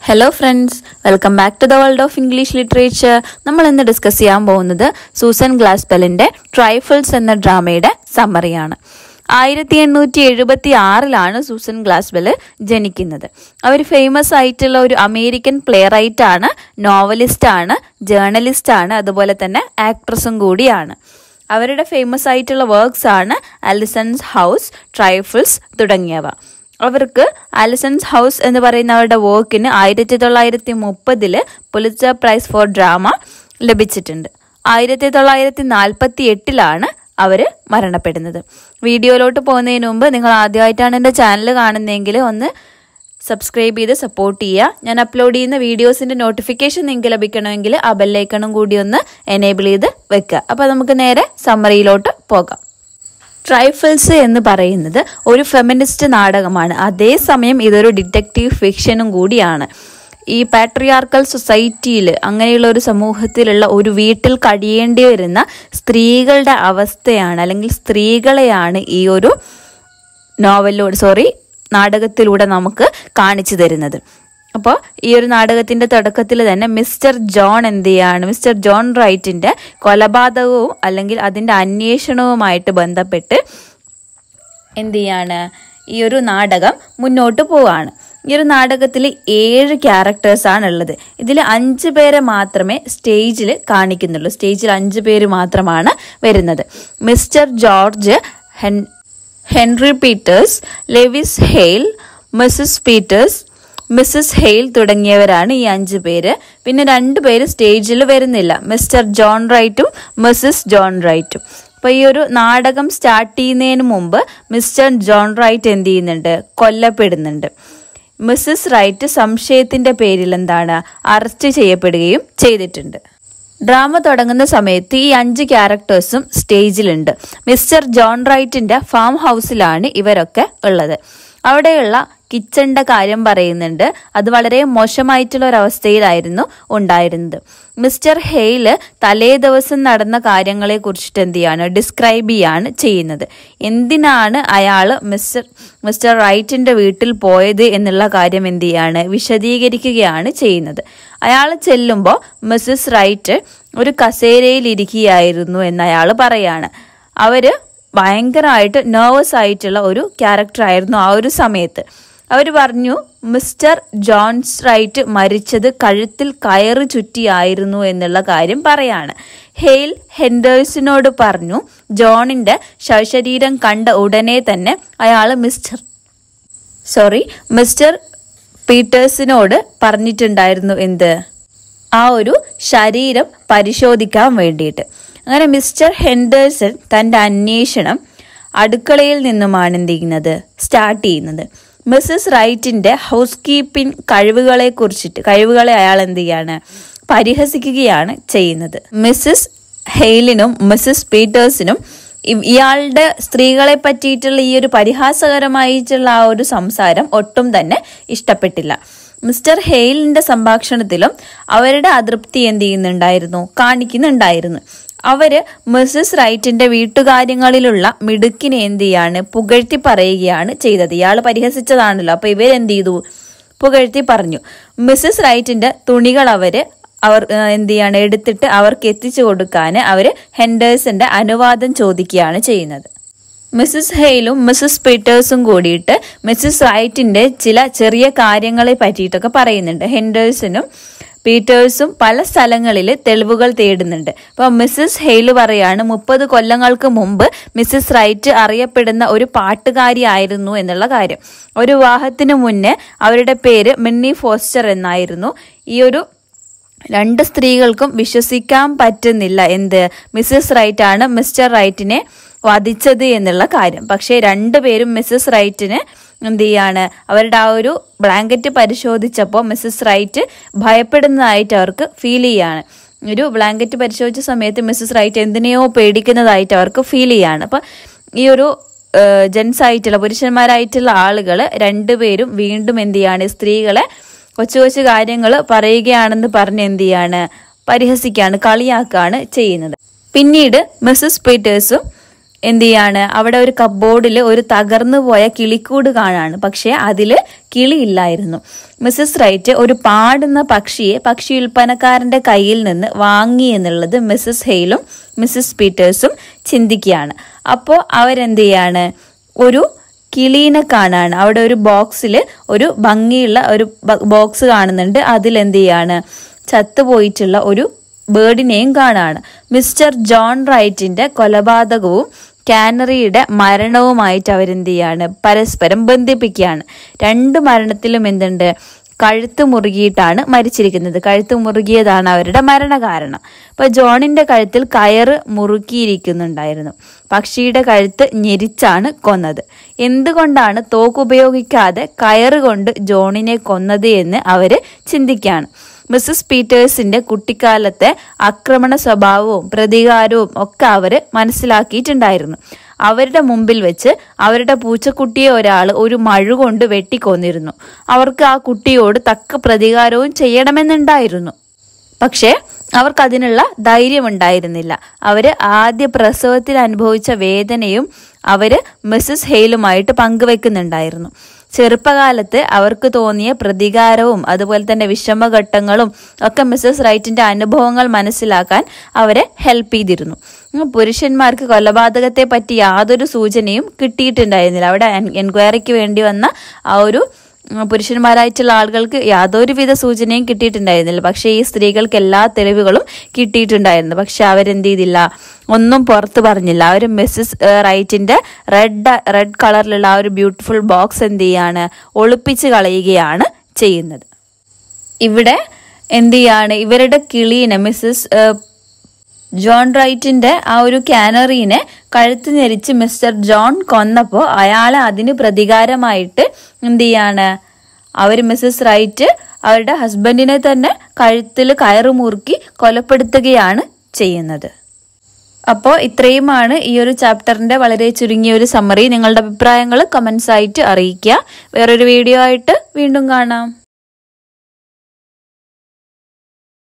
Hello friends, welcome back to the world of English literature. നമ്മൾ ഇന്ന് discuss ചെയ്യാൻ പോകുന്നത് സൂസൻ ഗ്ലാസ്പെല്ലിന്റെ ട്രൈഫിൾസ് എന്ന ഡ്രാമയുടെ സമ്മറിയാണ്. 1876 സൂസൻ ഗ്ലാസ്പെല് ജനിക്കുന്നത്. അവർ ഫേമസ് ആയിട്ടുള്ള ഒരു അമേരിക്കൻ പ്ലേ റൈറ്റ് ആണ്, നോവലിസ്റ്റ് ആണ്, ജേർണലിസ്റ്റ് ആണ്, അതുപോലെ തന്നെ ആക്ട്രസും കൂടിയാണ്. അവരുടെ ഫേമസ് ആയിട്ടുള്ള വർക്ക്സ് ആണ് ആലിസൺസ് ഹൗസ്, ട്രൈഫിൾസ് തുടങ്ങിയവ. അവർക്ക് ആലിസൺസ് ഹൗസ് എന്ന് പറയുന്ന അവരുടെ വർക്കിന് 1930 പുലിറ്റ്സർ പ്രൈസ് ഫോർ ഡ്രാമ ലഭിച്ചിട്ടുണ്ട്. 1948 അവർ മരണപ്പെടുന്നത്. വീഡിയോയിലോട്ട് പോകുന്നതിന് മുമ്പ് നിങ്ങൾ ആദ്യമായിട്ടാണ് എൻ്റെ ചാനൽ കാണുന്നതെങ്കിൽ ഒന്ന് സബ്സ്ക്രൈബ് ചെയ്ത് സപ്പോർട്ട് ചെയ്യുക. ഞാൻ അപ്ലോഡ് ചെയ്യുന്ന വീഡിയോസിൻ്റെ നോട്ടിഫിക്കേഷൻ നിങ്ങൾക്ക് ലഭിക്കണമെങ്കിൽ ആ ബെല്ലൈക്കണും കൂടി ഒന്ന് എനേബിൾ ചെയ്ത് വെക്കുക. അപ്പോൾ നമുക്ക് നേരെ സമ്മറിയിലോട്ട് പോകാം. ട്രൈഫിൾസ് എന്ന് പറയുന്നത് ഒരു ഫെമിനിസ്റ്റ് നാടകമാണ്. അതേസമയം ഇതൊരു ഡിറ്റക്റ്റീവ് ഫിക്ഷനും കൂടിയാണ്. ഈ പാട്രിയാർക്കൽ സൊസൈറ്റിയിൽ, അങ്ങനെയുള്ള ഒരു സമൂഹത്തിലുള്ള ഒരു വീട്ടിൽ കഴിയേണ്ടി വരുന്ന സ്ത്രീകളുടെ അവസ്ഥയാണ്, അല്ലെങ്കിൽ സ്ത്രീകളെയാണ് ഈ ഒരു നാടകത്തിലൂടെ നമുക്ക് കാണിച്ചു തരുന്നത്. അപ്പോൾ ഈ ഒരു നാടകത്തിന്റെ തുടക്കത്തിൽ തന്നെ മിസ്റ്റർ ജോൺ റൈറ്റിന്റെ കൊലപാതകവും അല്ലെങ്കിൽ അതിന്റെ അന്വേഷണവുമായിട്ട് ബന്ധപ്പെട്ട് ഈ ഒരു നാടകം മുന്നോട്ട് പോവാണ്. ഈ ഒരു നാടകത്തിൽ 7 ക്യാരക്ടേഴ്സാണ് ഉള്ളത്. ഇതിൽ 5 പേരെ മാത്രമേ സ്റ്റേജിൽ കാണിക്കുന്നുള്ളൂ. സ്റ്റേജിൽ 5 പേര് മാത്രമാണ് വരുന്നത്. Mr George, Henry Peters, Lewis Hale, Mrs Hale തുടങ്ങിയവരാണ് ഈ 5 പേര്. പിന്നെ 2 പേര് സ്റ്റേജിൽ വരുന്നില്ല, മിസ്റ്റർ ജോൺ റൈറ്റും മിസ്സസ് ജോൺ റൈറ്റും. അപ്പൊ ഈ ഒരു നാടകം സ്റ്റാർട്ട് ചെയ്യുന്നതിന് മുമ്പ് മിസ്റ്റർ ജോൺ റൈറ്റ് കൊല്ലപ്പെടുന്നുണ്ട്. മിസ്സസ് റൈറ്റ് സംശയത്തിന്റെ പേരിൽ അറസ്റ്റ് ചെയ്യപ്പെടുകയും ചെയ്തിട്ടുണ്ട്. ഡ്രാമ തുടങ്ങുന്ന സമയത്ത് ഈ 5 ക്യാരക്ടേഴ്സും സ്റ്റേജിലുണ്ട്. മിസ്റ്റർ ജോൺ റൈറ്റിന്റെ ഫാം ഹൗസിലാണ് ഇവരൊക്കെ ഉള്ളത്. അവിടെയുള്ള കിച്ചണിന്റെ കാര്യം പറയുന്നുണ്ട്. അത് വളരെ മോശമായിട്ടുള്ള ഒരവസ്ഥയിലായിരുന്നു ഉണ്ടായിരുന്നത്. മിസ്റ്റർ ഹെയില് തലേ ദിവസം നടന്ന കാര്യങ്ങളെ കുറിച്ചിട്ട് ഡിസ്ക്രൈബ് ചെയ്യാണ് ചെയ്യുന്നത്. എന്തിനാണ് അയാള് മിസ്റ്റർ റൈറ്റിന്റെ വീട്ടിൽ പോയത് എന്നുള്ള കാര്യം വിശദീകരിക്കുകയാണ് ചെയ്യുന്നത്. അയാൾ ചെല്ലുമ്പോൾ മിസ്സസ് റൈറ്റ് ഒരു കസേരയിൽ ഇരിക്കുകയായിരുന്നു എന്ന് അയാൾ പറയാണ്. അവര് ഭയങ്കരമായിട്ട് നെർവസ് ആയിട്ടുള്ള ഒരു ക്യാരക്ടർ ആയിരുന്നു ആ ഒരു സമയത്ത്. അവർ പറഞ്ഞു മിസ്റ്റർ ജോൺസ് റൈറ്റ് മരിച്ചത് കഴുത്തിൽ കയറ് ചുറ്റിയായിരുന്നു എന്നുള്ള കാര്യം പറയാണ്. ഹെയിൽ ഹെൻഡേഴ്സിനോട് പറഞ്ഞു ജോണിന്റെ ശവശരീരം കണ്ട ഉടനെ തന്നെ അയാൾ മിസ്റ്റർ പീറ്റേഴ്സിനോട് പറഞ്ഞിട്ടുണ്ടായിരുന്നു ആ ഒരു ശരീരം പരിശോധിക്കാൻ വേണ്ടിയിട്ട്. അങ്ങനെ മിസ്റ്റർ ഹെൻഡേഴ്സൺ തന്റെ അന്വേഷണം അടുക്കളയിൽ നിന്നുമാണ് സ്റ്റാർട്ട് ചെയ്യുന്നത്. മിസ്സസ് റൈറ്റിന്റെ ഹൗസ് കീപ്പിംഗ് കഴിവുകളെ അയാൾ പരിഹസിക്കുകയാണ് ചെയ്യുന്നത്. മിസ്സസ് ഹെയിലിനും മിസ്സസ് പീറ്റേഴ്സിനും ഇയാളുടെ സ്ത്രീകളെ പറ്റിയിട്ടുള്ള ഈ ഒരു പരിഹാസകരമായിട്ടുള്ള ആ ഒരു സംസാരം ഒട്ടും തന്നെ ഇഷ്ടപ്പെട്ടില്ല. മിസ്റ്റർ ഹെയിലിന്റെ സംഭാഷണത്തിലും അവരുടെ അതൃപ്തി കാണിക്കുന്നുണ്ടായിരുന്നു. അവര് മിസ്സസ് റൈറ്റിന്റെ വീട്ടുകാര്യങ്ങളിലുള്ള മിടുക്കിനെ പുകഴ്ത്തി പറയുകയാണ് ചെയ്തത്. ഇയാൾ പരിഹസിച്ചതാണല്ലോ, അപ്പൊ പുകഴ്ത്തി പറഞ്ഞു. മിസ്സസ് റൈറ്റിന്റെ തുണികൾ അവർ എടുത്തിട്ട് അവർക്ക് എത്തിച്ചു കൊടുക്കാൻ അവര് ഹെൻഡേഴ്സിന്റെ അനുവാദം ചോദിക്കുകയാണ് ചെയ്യുന്നത്. മിസ്സസ് ഹെയിലും മിസ്സസ് പീറ്റേഴ്സും കൂടിയിട്ട് മിസ്സസ് റൈറ്റിന്റെ ചില ചെറിയ കാര്യങ്ങളെ പറ്റിയിട്ടൊക്കെ പറയുന്നുണ്ട്. ഹെൻഡേഴ്സനും പീറ്റേഴ്സും പല സ്ഥലങ്ങളിൽ തെളിവുകൾ തേടുന്നുണ്ട്. അപ്പൊ മിസ്സസ് ഹെയില് പറയാണ് 30 കൊല്ലങ്ങൾക്ക് മുമ്പ് മിസ്സസ് റൈറ്റ് അറിയപ്പെടുന്ന ഒരു പാട്ടുകാരി ആയിരുന്നു എന്നുള്ള കാര്യം. ഒരു വിവാഹത്തിന് മുന്നേ അവരുടെ പേര് മിന്നി ഫോസ്റ്റർ എന്നായിരുന്നു. ഈ ഒരു 2 സ്ത്രീകൾക്കും വിശ്വസിക്കാൻ പറ്റുന്നില്ല മിസ്സസ് റൈറ്റ് ആണ് മിസ്റ്റർ റൈറ്റിനെ വധിച്ചത് എന്നുള്ള കാര്യം. പക്ഷെ 2 പേരും മിസ്സസ് റൈറ്റിന് അവരുടെ ആ ഒരു ബ്ലാങ്കറ്റ് പരിശോധിച്ചപ്പോൾ മിസ്സസ് റൈറ്റ് ഭയപ്പെടുന്നതായിട്ട് അവർക്ക് ഫീൽ ചെയ്യാണ്. ഒരു ബ്ലാങ്കറ്റ് പരിശോധിച്ച സമയത്ത് മിസ്സസ് റൈറ്റ് എന്തിനെയോ പേടിക്കുന്നതായിട്ട് അവർക്ക് ഫീൽ ചെയ്യാണ്. അപ്പൊ ഈ ഒരു പുരുഷന്മാരായിട്ടുള്ള ആളുകൾ 2 പേരും വീണ്ടും സ്ത്രീകളെ കൊച്ചു കാര്യങ്ങൾ പറയുകയാണെന്ന് പറഞ്ഞ് പരിഹസിക്കുകയാണ്, കളിയാക്കുകയാണ് ചെയ്യുന്നത്. പിന്നീട് മിസ്സസ് പീറ്റേഴ്സും എന്ത് ചെയ്യാണ്, അവിടെ ഒരു കബ്ബോർഡിൽ ഒരു തകർന്നു പോയ കിളിക്കൂട് കാണാണ്. പക്ഷെ അതില് കിളിയില്ലായിരുന്നു. മിസ്സസ് റൈറ്റ് ഒരു പാടുന്ന പക്ഷിയെ പക്ഷി വിൽപ്പനക്കാരന്റെ കയ്യിൽ നിന്ന് വാങ്ങി എന്നുള്ളത് മിസ്സസ് ഹെയിലും മിസ്സസ് പീറ്റേഴ്സും ചിന്തിക്കുകയാണ്. അപ്പോൾ അവരെന്ത് ചെയ്യാണ്, ഒരു കിളീനെ കാണാണ്. അവിടെ ഒരു ബോക്സിൽ ഒരു ഭംഗിയുള്ള ഒരു ബോക്സ് കാണുന്നുണ്ട്. അതിലെന്ത് ചെയ്യാണ്, ചത്തുപോയിട്ടുള്ള ഒരു ബേർഡിനെയും കാണാണ്. മിസ്റ്റർ ജോൺ റൈറ്റിന്റെ കൊലപാതകവും കാനറിയുടെ മരണവുമായിട്ട് അവരെന്ത് ചെയ്യാണ്, പരസ്പരം ബന്ധിപ്പിക്കുകയാണ്. രണ്ട് മരണത്തിലും എന്തുണ്ട്, കഴുത്ത് മുറുകിയിട്ടാണ് മരിച്ചിരിക്കുന്നത്. കഴുത്ത് മുറുകിയതാണ് അവരുടെ മരണകാരണം. അപ്പൊ ജോണിന്റെ കഴുത്തിൽ കയറ് മുറുക്കിയിരിക്കുന്നുണ്ടായിരുന്നു. പക്ഷിയുടെ കഴുത്ത് ഞെരിച്ചാണ് കൊന്നത്. എന്തുകൊണ്ടാണ് തോക്ക് ഉപയോഗിക്കാതെ കയറ് കൊണ്ട് ജോണിനെ കൊന്നത് എന്ന് അവര് ചിന്തിക്കുകയാണ്. മിസ്സസ് പീറ്റേഴ്സിന്റെ കുട്ടിക്കാലത്തെ ആക്രമണ സ്വഭാവവും പ്രതികാരവും ഒക്കെ അവര് മനസ്സിലാക്കിയിട്ടുണ്ടായിരുന്നു. അവരുടെ മുമ്പിൽ വെച്ച് അവരുടെ പൂച്ചക്കുട്ടിയെ ഒരാൾ ഒരു മഴ കൊണ്ട് വെട്ടിക്കൊന്നിരുന്നു. അവർക്ക് ആ കുട്ടിയോട് തക്ക പ്രതികാരവും ചെയ്യണമെന്നുണ്ടായിരുന്നു. പക്ഷേ അവർക്കതിനുള്ള ധൈര്യം ഉണ്ടായിരുന്നില്ല. അവര് ആദ്യ പ്രസവത്തിൽ അനുഭവിച്ച വേദനയും അവര് മിസ്സസ് ഹെയിലുമായിട്ട് പങ്കുവെക്കുന്നുണ്ടായിരുന്നു. ചെറുപ്പകാലത്ത് അവർക്ക് തോന്നിയ പ്രതികാരവും അതുപോലെ തന്നെ വിഷമഘട്ടങ്ങളും ഒക്കെ മിസ്സസ് റൈറ്റിന്റെ അനുഭവങ്ങൾ മനസ്സിലാക്കാൻ അവരെ ഹെൽപ്പ് ചെയ്തിരുന്നു. പുരുഷന്മാർക്ക് കൊലപാതകത്തെ പറ്റി യാതൊരു സൂചനയും കിട്ടിയിട്ടുണ്ടായിരുന്നില്ല. അവിടെ എൻക്വയറിക്ക് വേണ്ടി വന്ന ആ ഒരു പുരുഷന്മാരായിട്ടുള്ള ആളുകൾക്ക് യാതൊരുവിധ സൂചനയും കിട്ടിയിട്ടുണ്ടായിരുന്നില്ല. പക്ഷെ ഈ സ്ത്രീകൾക്ക് എല്ലാ തെളിവുകളും കിട്ടിയിട്ടുണ്ടായിരുന്നു. പക്ഷെ അവരെന്ത് ചെയ്തില്ല, ഒന്നും പുറത്ത് പറഞ്ഞില്ല. അവർ മിസ്സസ് റൈറ്റിന്റെ റെഡ് കളറിലുള്ള ആ ഒരു ബ്യൂട്ടിഫുൾ ബോക്സ് എന്ത് ചെയ്യാണ്, ഒളിപ്പിച്ച് കളയുകയാണ് ചെയ്യുന്നത്. ഇവിടെ എന്ത് ചെയ്യാണ്, ഇവരുടെ കിളീനെ മിസ്സസ് ജോൺ റൈറ്റിന്റെ ആ ഒരു കാനറീനെ കഴുത്ത് ഞെരിച്ച് മിസ്റ്റർ ജോൺ കൊന്നപ്പോൾ അയാളെ അതിന് പ്രതികാരമായിട്ട് എന്ത് ചെയ്യാണ്, അവര് മിസ്സസ് റൈറ്റ് അവരുടെ ഹസ്ബൻഡിനെ തന്നെ കഴുത്തിൽ കയറ് മുറുക്കി കൊലപ്പെടുത്തുകയാണ് ചെയ്യുന്നത്. അപ്പോൾ ഇത്രയുമാണ് ഈ ഒരു ചാപ്റ്ററിന്റെ വളരെ ചുരുങ്ങിയ ഒരു സമ്മറി. നിങ്ങളുടെ അഭിപ്രായങ്ങൾ കമന്റ്സ് ആയിട്ട് അറിയിക്കുക. വേറൊരു വീഡിയോ ആയിട്ട് വീണ്ടും കാണാം.